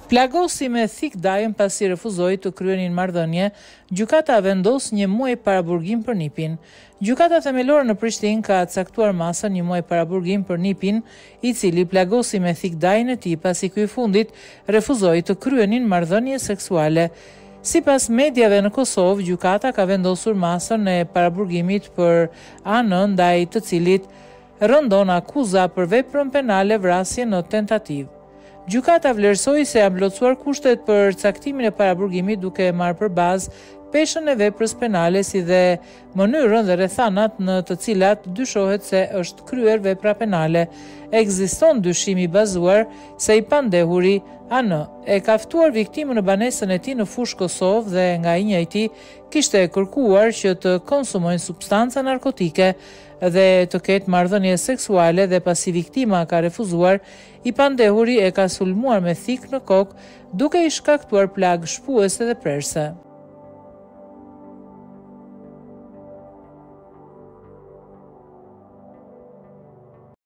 Plagosi me Thik Dajën pasi refuzoi të kryenin marrëdhënie, gjykata vendos 1 muaj paraburgim për Nipin. Gjykata themelore në Prishtinë ka caktuar masën 1 muaj paraburgim për Nipin, i cili plagosi me Thik Dajën e tij pasi ky i fundit refuzoi të kryenin marrëdhënie seksuale. Sipas mediave në Kosovë, gjykata ka vendosur masën e paraburgimit për anë ndaj të cilit rëndon akuza për veprën penale vrasje në tentativë. Gjykata vlerësoi se janë plotësuar kushtet për caktimin e paraburgimit duke marrë për bazë peshën e veprës penale si dhe mënyrën dhe rrethanat në të cilat dyshohet se është kryer vepra penale. Ekziston dyshim i bazuar se i pandehuri AN e ka ftuar viktimën në banesën e tij në fushë Kosovë dhe nga i njëjti kishte kërkuar që të konsumojnë substanca narkotike dhe të ketë marrëdhënie seksuale dhe pasi viktima ka refuzuar, i pandehuri e ka sulmuar me thik në kokë duke i shkaktuar plagë shpuese dhe prerse.